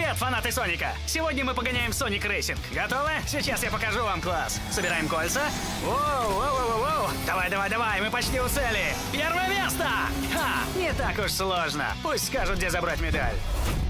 Привет, фанаты Соника! Сегодня мы погоняем Sonic Racing. Готовы? Сейчас я покажу вам класс. Собираем кольца. Воу. Давай, мы почти у цели. Первое место! Ха! Не так уж сложно. Пусть скажут, где забрать медаль.